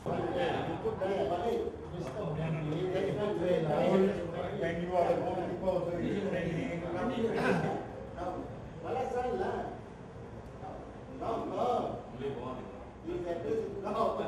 When you are going to go, so you training. No. You can do it. No.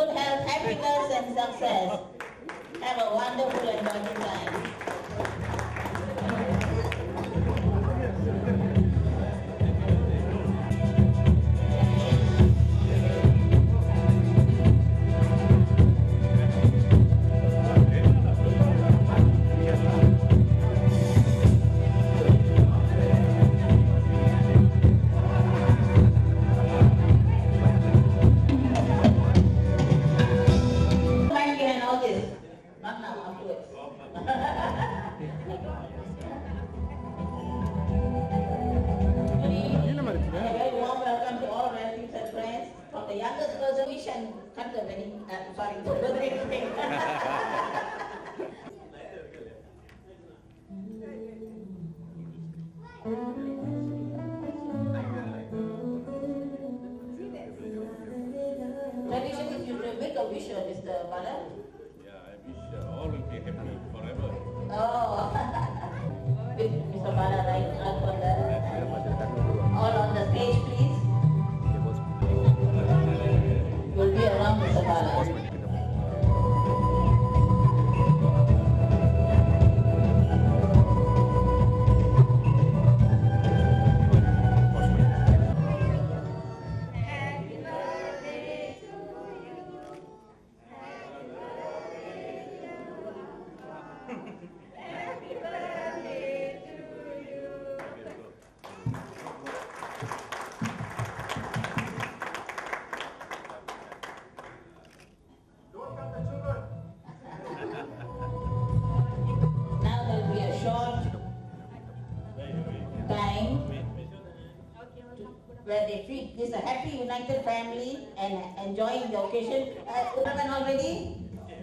good health, happiness and success. Have a wonderful and joyful time. Mind behind all this. Not now, afterwards. A very warm welcome to all relatives and friends. From the youngest person, wish and cut the wedding, sorry, the birthday cake. Tradition is you to make a wish, Mr. Bala. Yeah, I wish all will be happy forever. Oh, with Mr. Bala right up on the, all on the stage, please. You'll be around Mr. Bala. Don't cut the children. Now there will be a short time where they treat this a happy united family and enjoying the occasion. Udapan already?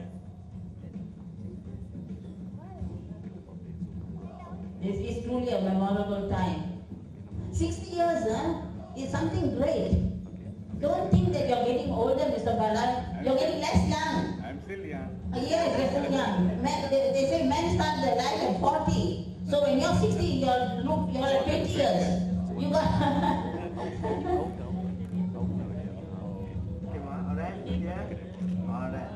This is truly a memorable time. 60 years is something great. Don't think that you're getting older, Mr. Bala. You're getting less young. I'm still young. Yes, you're still young. They say men start their life at 40. So when you're 60, you're like 20 years. You got... Okay, Ma. Alright? Yeah? Alright.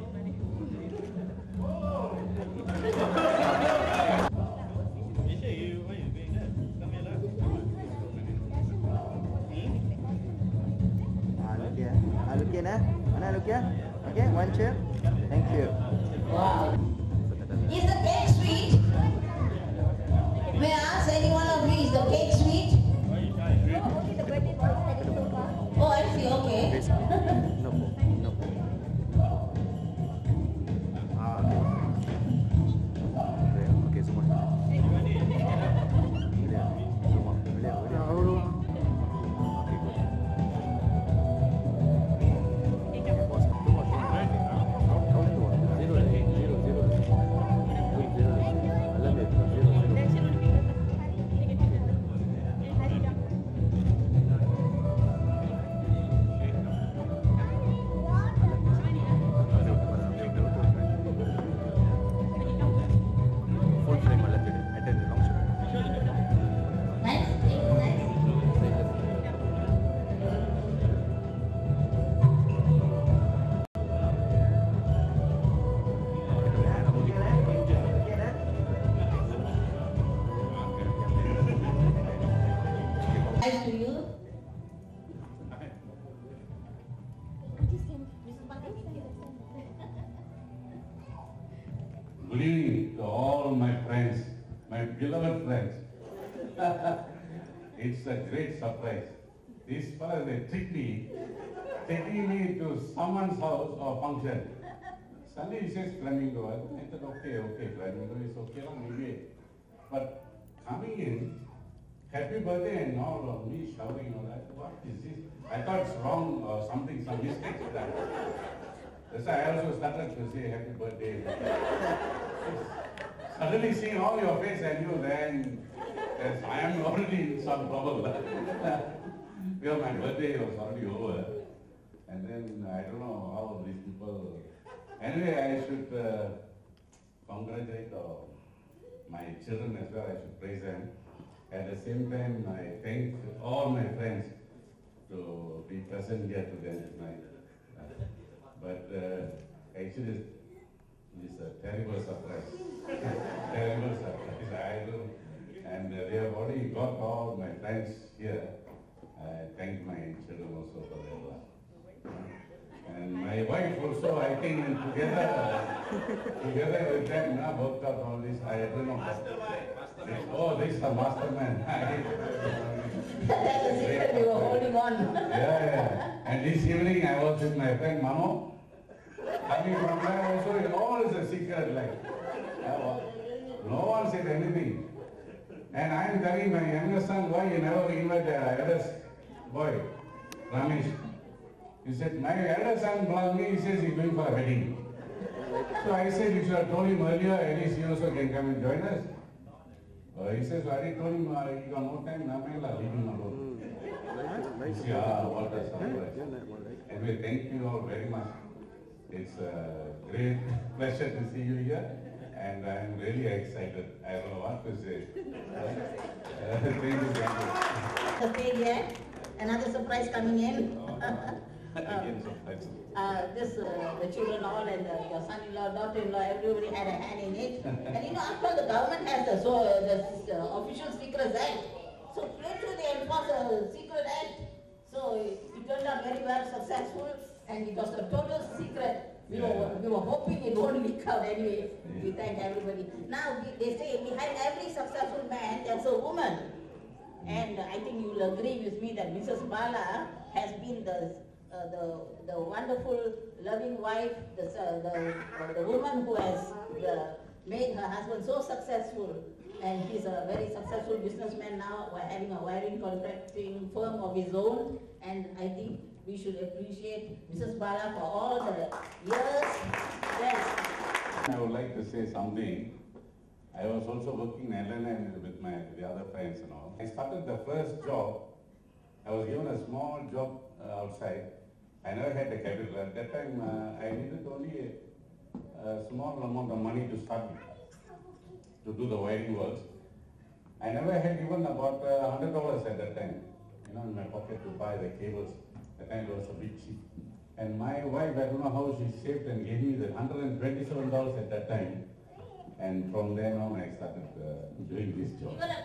Isha, why you doing that? Come here, lah. Look here. Look here, nah. Mana look here? Okay, one chair. Thank you. Wow. Is the cake sweet? May I ask any one of you, is the cake sweet? Oh, I see, okay. No. No. Okay. Okay, semua. Boleh. Okay, good. Boss, too much. Count to one. Zero. I love it. Zero. Full frame I left it. Attend the long shot. Nice, nice. Nice to you. Good evening to all my friends, my beloved friends. It's a great surprise. These fellas, they taking me to someone's house or function. Suddenly he says Flamingo. I thought, okay, Flamingo is okay, maybe. But coming in, happy birthday and all, me shouting, what is this? I thought it's wrong or something, some mistake with that. That's why I also started to say happy birthday. Suddenly seeing all your face, I knew then yes, I am already in some trouble. Because my birthday was already over. And then I don't know how these people... Anyway, I should congratulate my children as well. I should praise them. At the same time, I thank all my friends to be present here today tonight. But Actually, it's a terrible surprise. Terrible surprise. I don't, and they have already got all my friends here. I thank my children also for their love. And my wife also, I think, together with them, worked out all this. I don't know. Oh, this is the mastermind. That's the secret we were holding on. Yeah. And this evening I was with my friend Mano. Coming from there also, it all is a secret, like. No one said anything. And I am telling my youngest son, why you never invite the eldest boy, Ramesh. He said, my eldest son called me, he says he's going for a wedding. So I said, you should have told him earlier, at least he also can come and join us. He says, I already told him, he got no time, Namela, leave him alone. You see, what a surprise. Anyway, thank you all very much. It's a great pleasure to see you here, and I'm really excited. I don't know what to say. Thank you. The stage here, another surprise coming in. Again, surprise. The children all and your son-in-law, daughter-in-law, everybody had a hand in it. And you know, after all, the government has the official secrets act. So straight through they enforce a secret act. So it turned out very well successful, and it was a total secret. We were hoping it won't leak out anyway. We thank everybody. Now they say behind every successful man there's a woman. And I think you will agree with me that Mrs. Bala has been the wonderful, loving wife, the woman who has made her husband so successful. And he's a very successful businessman now. We're having a wiring contracting firm of his own. And I think we should appreciate Mrs. Bala for all the years. Yes. I would like to say something. I was also working in LNN with the other friends and all. I started the first job. I was given a small job outside. I never had the capital. At that time, I needed only a small amount of money to start to do the wiring works. I never had even about $100 at that time, in my pocket to buy the cables. At that time it was a bit cheap. And my wife, I don't know how she saved and gave me the $127 at that time. And from then on, I started doing this job. Even a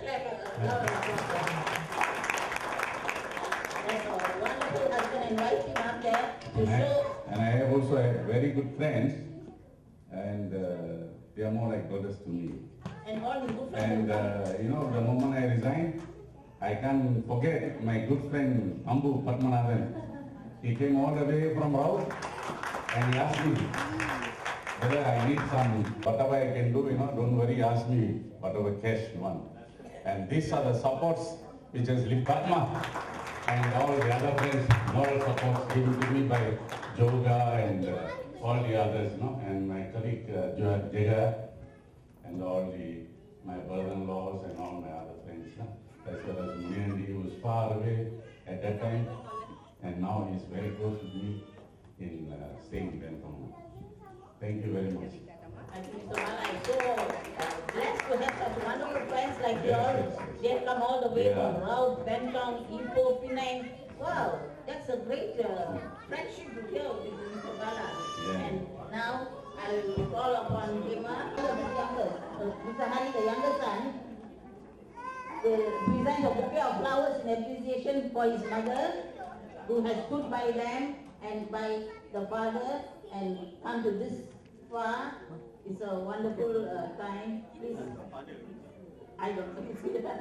That's a wonderful husband and wife team up there to show. And I have also had very good friends, and they are more like brothers to me. And all the good friends. And the moment I resigned, I can't forget my good friend Ambu Padmanathan. He came all the way from Raut and he asked me whether I need some, whatever I can do, don't worry, ask me whatever cash you want. And these are the supports which has lifted Padma and all the other friends, moral supports given to me by Joga and all the others, and my colleague Jega and all my brother-in-laws and all my other friends, as well as Munyandi, who was far away at that time, and now he's very close to me in staying in Bentong. Thank you very much. I think Mr. Bala is so blessed to have such wonderful friends like yours. They've come all the way from Raut, Bentong, Ipoh, Penang. Wow, that's a great friendship here with Mr. Bala. And now I will call upon Bima, Mr. Hari, the younger son, to present a bouquet of flowers in appreciation for his mother, who has stood by them and by the father and come to this far. It's a wonderful time. Please. I don't know.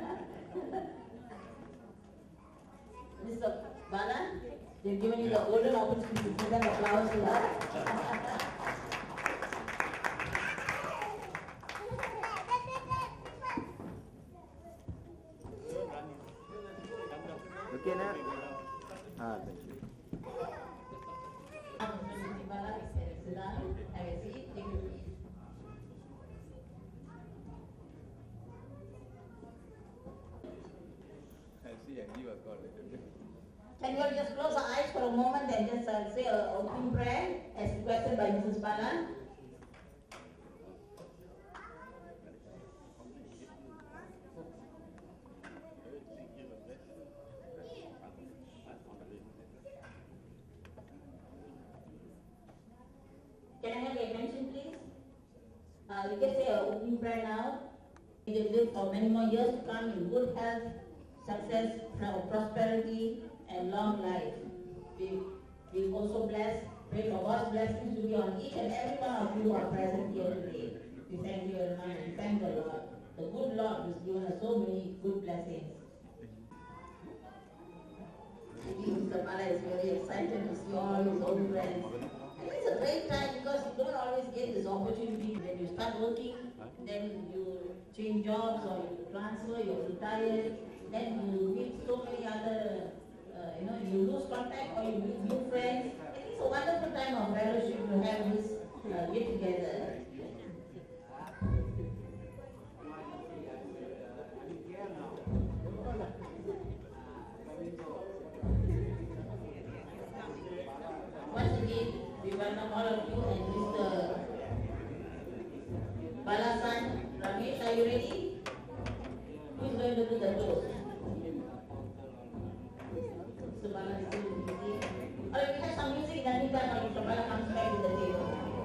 Mr. Bala, they've given you the golden opportunity to present the flowers to her. Okay, Nak? Thank you. Mr. Bala, sit down, have a seat, take a seat. Can you all just close our eyes for a moment and just say an opening prayer as requested by Mrs. Bala? Can I have a you can say a new brand now. You can live for many more years to come in good health, success, prosperity, and long life. We also pray for God's blessings to be on each and every one of you who are present here today. We thank you very much. We thank the Lord. The good Lord has given us so many good blessings. Mr. Kuala is very excited to see all his old friends. And it's a great time because you don't always get this opportunity. When you start working, then you change jobs or you transfer, you're retired, then you meet so many other, you lose contact or you meet new friends. And it's a wonderful time of fellowship to have this get together. Once again, we welcome all of you and Mr. Balasan. Ramesh, are you ready? Who is going to do the toast? Mr. Bala is still busy. Alright, we have some music in the meantime while Mr. Bala comes back to the table.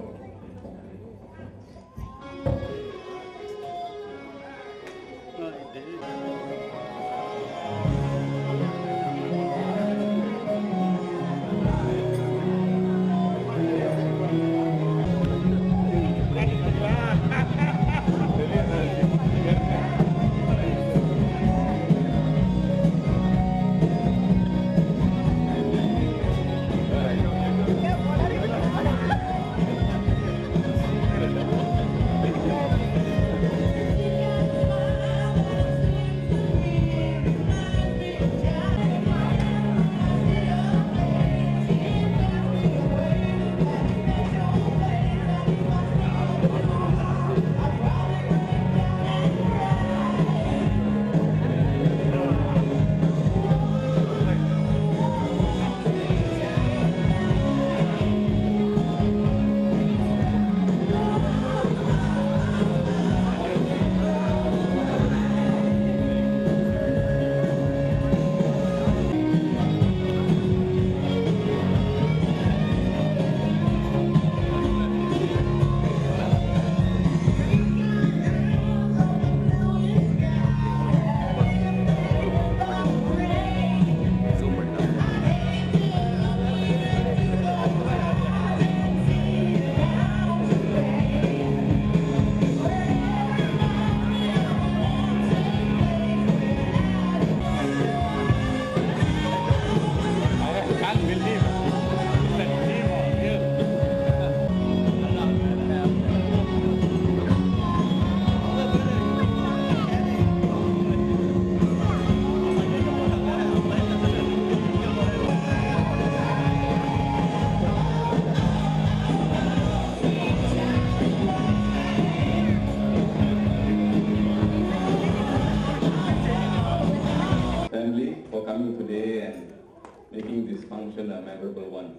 For coming today and making this function a memorable one.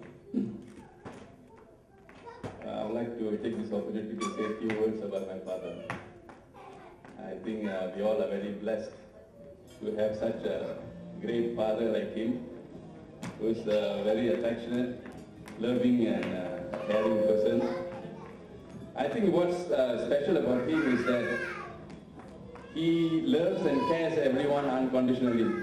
I would like to take this opportunity to say a few words about my father. I think we all are very blessed to have such a great father like him, who is a very affectionate, loving and caring person. I think what's special about him is that he loves and cares everyone unconditionally.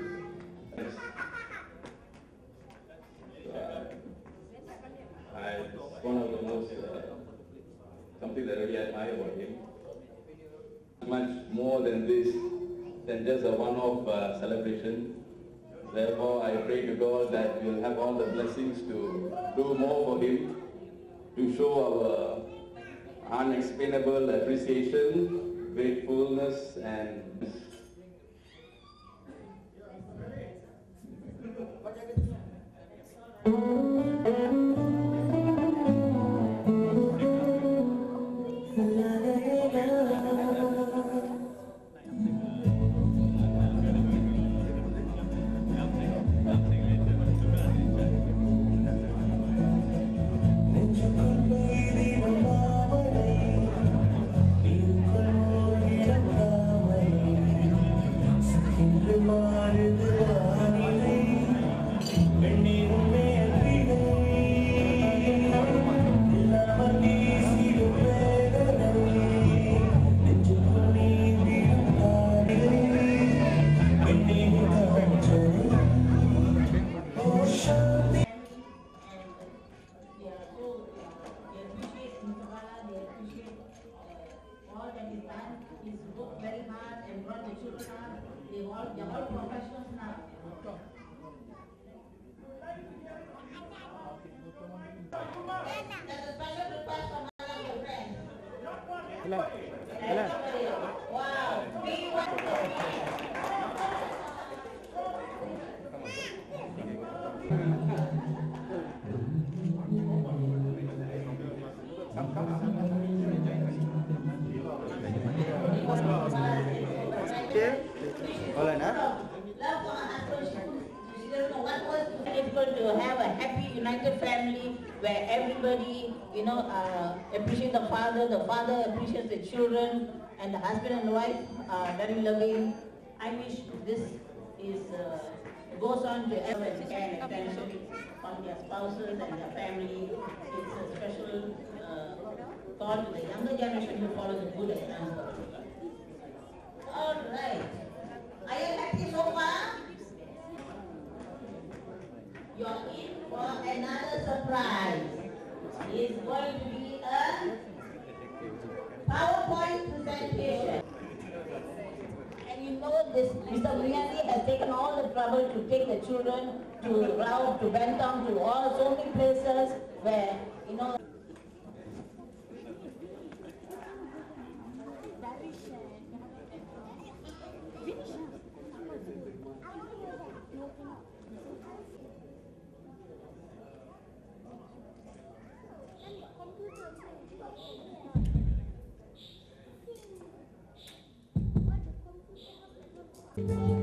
It's one of the most, something that I really admire about him. Much more than this, than just a one-off celebration. Therefore, I pray to God that we'll have all the blessings to do more for him, to show our unexplainable appreciation, gratefulness, and Jalan. Jalan. Wow. Okay. Jalan ah. Love for her husband. She doesn't know what was difficult to have a happy, united family where everybody, appreciates the father appreciates the children, and the husband and wife are very loving. I wish this is goes on to everyone and attention on their spouses and their family. It's a special call to the younger generation to follow the good example. All right. Are you happy so far? You're in for another surprise. It's going to be a PowerPoint presentation. And you know this, Mr. Miyani has taken all the trouble to take the children to Rao, to Bentham, to all so many places where, Thank you.